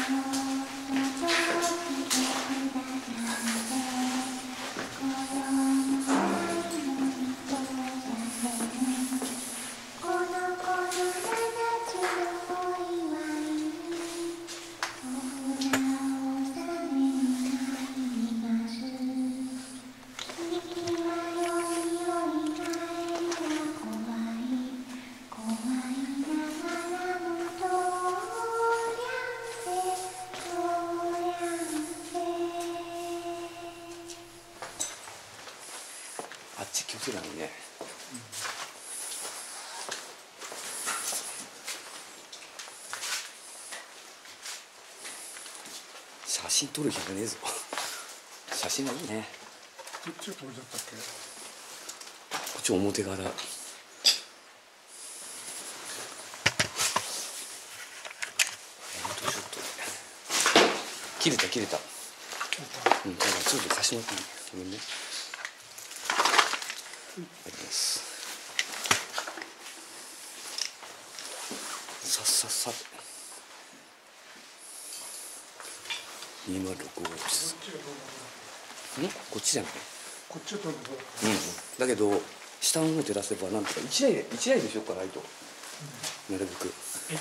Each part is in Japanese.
あっち気をつけないね。写真撮る暇ねえぞ。写真がいいね。 どっちがこれだったっけ？ こっち表側だ。ほんとちょっと切れた切れた。うん、だからちょっと貸してもらっていい？ごめんね。ありがとうございます。さっさっさと206号室。こっちじゃない？ こっちはどうだ？ だけど下の方照らせばなんとか一台でしようかライト、なるべく。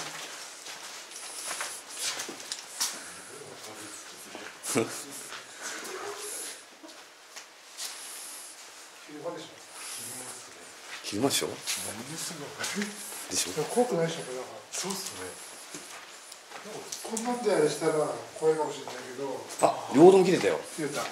昼間でしょ？でしょ？ 怖くないでしょ、これだから。そうっすね。こんなんであれしたら怖いかもしれないけど。 あ、両丼切れたよ。 切れた。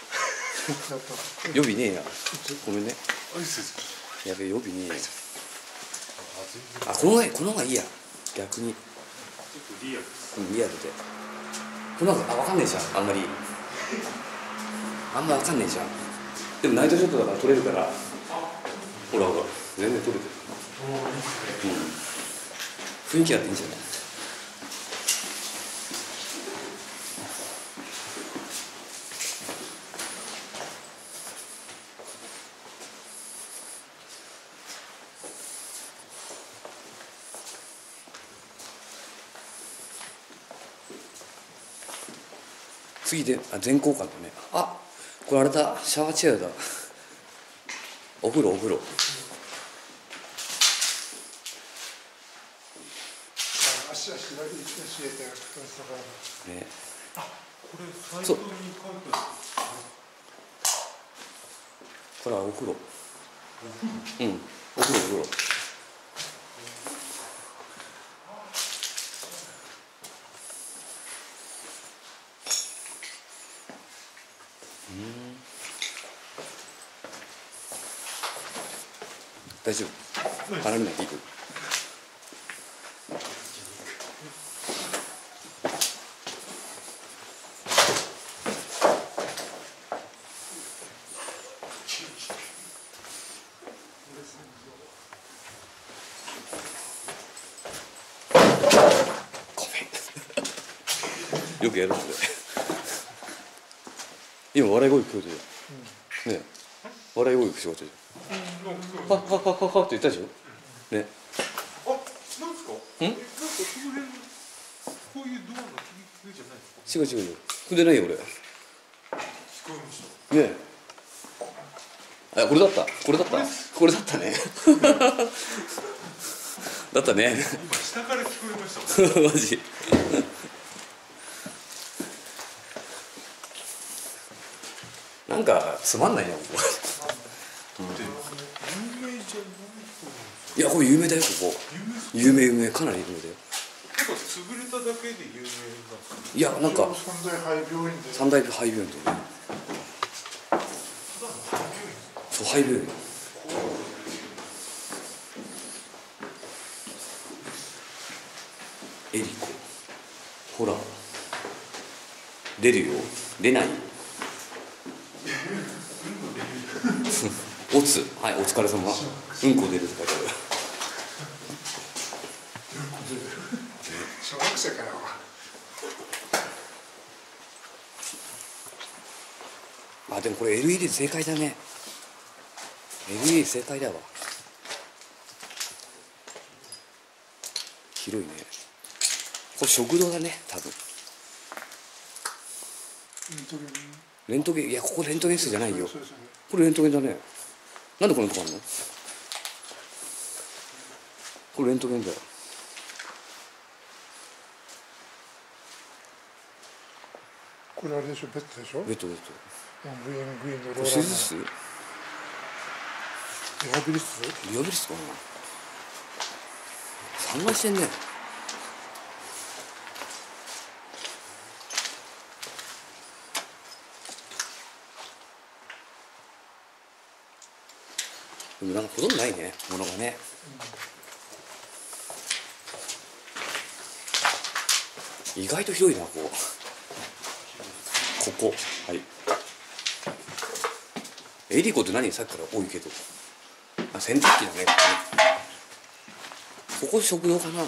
予備ねえや。ごめんね。 あ、いいっす。 やべえ、予備ねえや。あ、この方がいいや。逆に。リアルです。リアルで。この方が、わかんねえじゃん、あんまり。あんまわかんねえじゃん。でもナイトショットだから撮れるから。ほらほら、全然撮れてる。雰囲気あっていいんじゃない？次で、全交換だね。あ、これあれだ、シャワーチェアだ。お風呂。 足だけ冷えてね。 あ、これサイトに書いてある。 これはお風呂。うん、お風呂。大丈夫。離れないでいい。ごめん。よくやるんで。今笑い声聞こえてる。ね。笑い声聞こえてる。はって言ったでしょ。ね。 あ、なんですか？なんかこの辺こういうドアの聞じゃないですか？違うよ。踏んでないよ俺。 聞こえました。 ねえ。あ、これだったね。だったね。 今下から聞こえました。 マジ。なんかつまんないなここ。いや、これ有名だよ、ここ。有名、かなり有名だよ。 なんか潰れただけで有名なんですか？ いや、なんか三大廃病院でね。そう、廃病院。エリコ。ほら。出るよ。出ない。おつ、はい、お疲れ様。うんこ出るって書いてある。 小学生かよ。 あ、でもこれ LED 正解だね。LED 正解だわ。広いね。これ食堂だね、多分。 レントゲン、いやここレントゲン室じゃないよ。これレントゲンだね。なんでこんなとこあんの？これレントゲンだよ。 これあれでしょ、ベッドでしょ。 ベッドベッド。 グリーンのローラーの。 手術室？ リハビリ室？ リハビリ室かな。3枚してんね。でもなんかほとんどないね、ものがね。意外と広いな、ここ。はい。エリコって何？さっきから多いけど。あ、洗濯機だね。ここ食堂かな。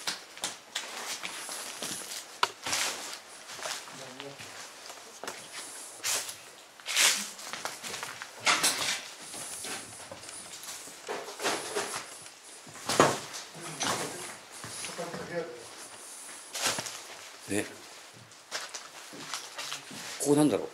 ね。ここなんだろう。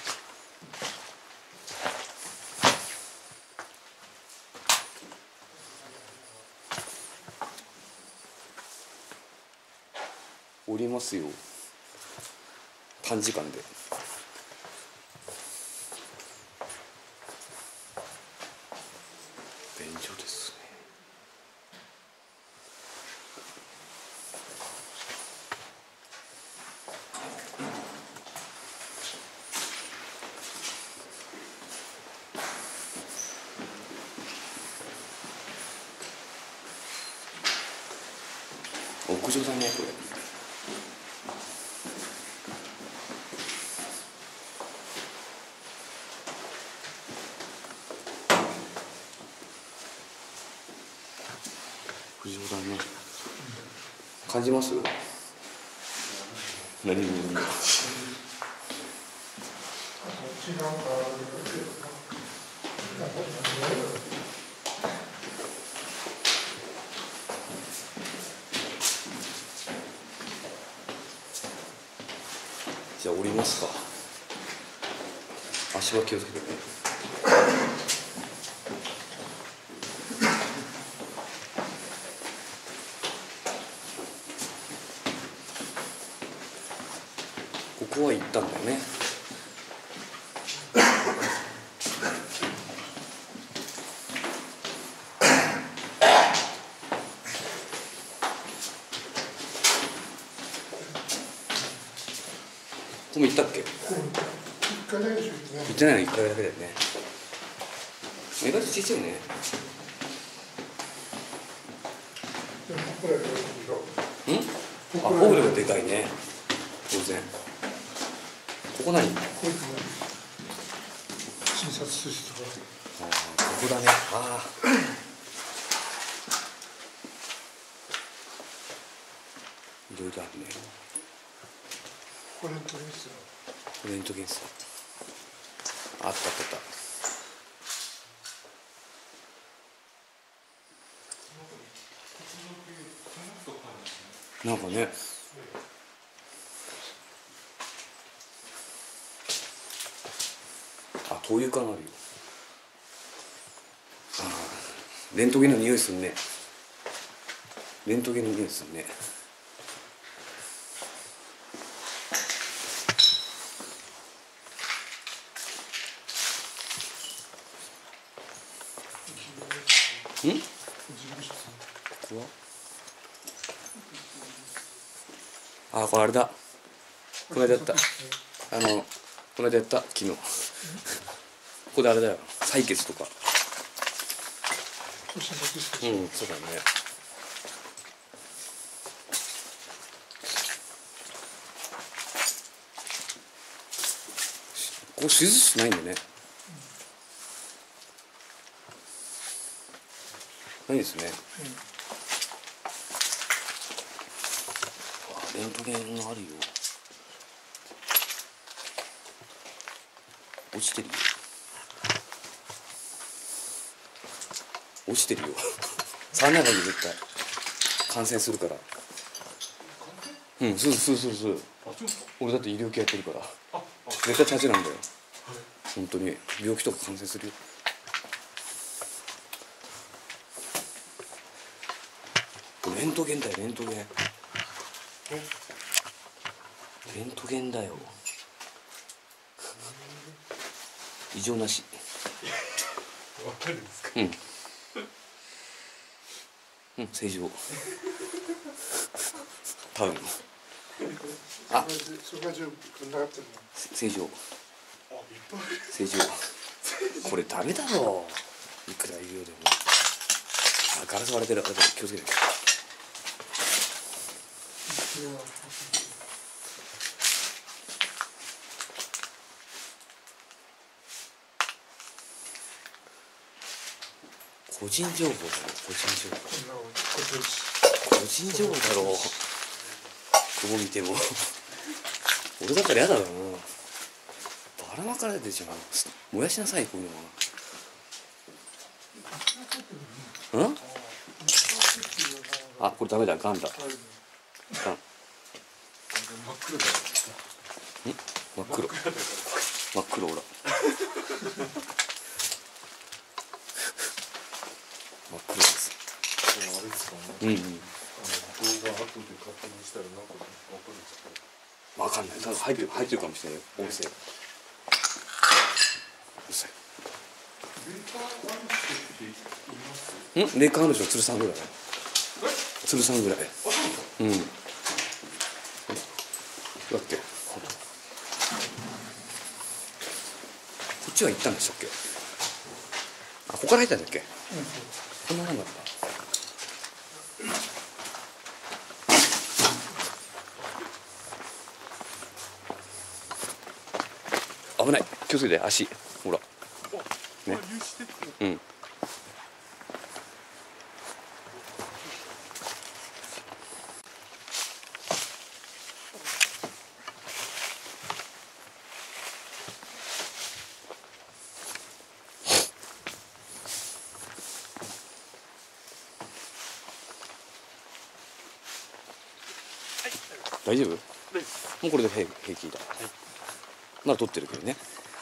降りますよ。短時間で。便所ですね。屋上だね、これ。屋上だね。感じます？何に？じゃあ降りますか。足は気をつけてね。ここは行ったんだよね。ここも行ったっけ？行ってないの1回だけだよね。意外と小さいよね。あ、ホールがでかいね。当然。ここ何？ 診察室とか。 ああ、ここだね。ああ。いろいろあるね。 これレントゲン室。 これレントゲン室。あったあったあった。なんかね。あ、灯油缶あるよ。ああ、レントゲンの匂いすんね。レントゲンの匂いすんね。ここは？あ、これあれだ。この間やった。この間やった、昨日。ここであれだよ。採血とか。うん、そうだね。ここ手術室ないんだね。ないですね。レントゲンがあるよ。落ちてるよ。落ちてるよ。触らない方がいい、絶対。感染するから。うん、そう。俺だって医療系やってるから。 絶対チャージなんだよ。本当に病気とか感染するよ。レントゲンだよ、レントゲン。レントゲンだよ。異常なし。 わかるんですか。 うん。うん、正常。多分。あ、正常。正常。これダメだろう。いくら言うようでも。あ、ガラス割れてる。気をつけて。個人情報だろ、個人情報。個人情報だろう。どう見ても。俺だったら嫌だろうな。ばらまかれてるじゃん。燃やしなさい、こういうのは。ん？あ、これダメだ、ガンだ。ガン。真っ黒。真っ黒、ほら。真っ黒です。 あれですかね。 うんうん。 動画後で確認したらなんかわかるんですか。 わかんない。ただ入ってるかもしれないよ。音声。うるさい。レーカーあるでしょ、鶴さんぐらい。鶴さんぐらい。うん。だって。こっちは行ったんでしたっけ。あ、ここから入ったんだっけ。こんなもんだった。危ない、気をつけて、足、ほら。ね。うん。大丈夫？もうこれで平気だ。まだ撮ってるけどね。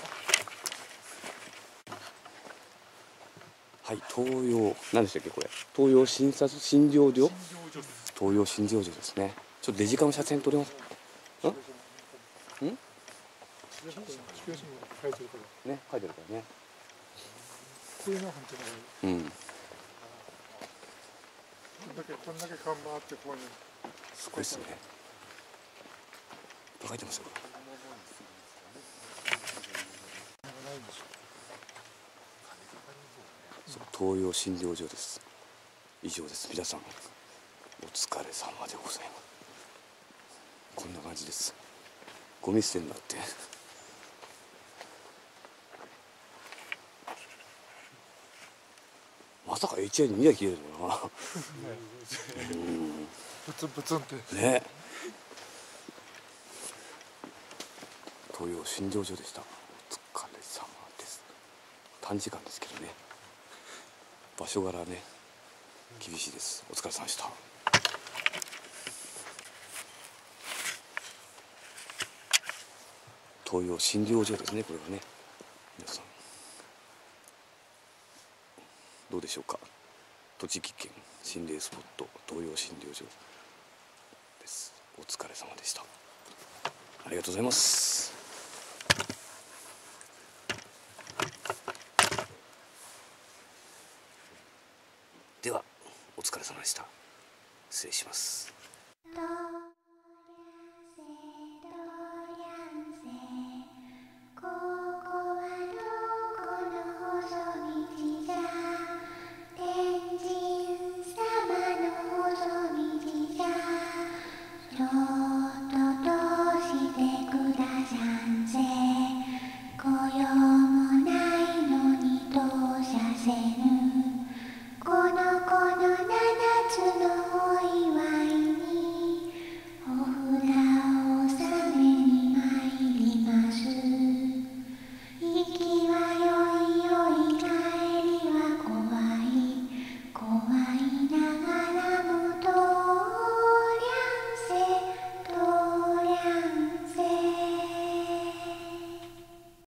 はい、東洋、何でしたっけこれ。東洋診療所。東洋診療所ですね。ちょっとデジカメ写真撮ります。ん？ね、書いてるからね。うん。 こんだけ看板あってここに。 すごいですね。書いてますよ。東洋診療所です。以上です。皆さんお疲れ様でございます。こんな感じです。ゴミ捨てになってまさか HI に見なきゃいけないのかな。 ブツンブツンってね。東洋診療所でした。お疲れ様です。短時間ですけどね、場所柄ね厳しいです。お疲れ様でした。東洋診療所ですね、これはね。皆さんどうでしょうか。栃木県心霊スポット東洋診療所です。お疲れ様でした。ありがとうございます。ではお疲れ様でした。失礼します。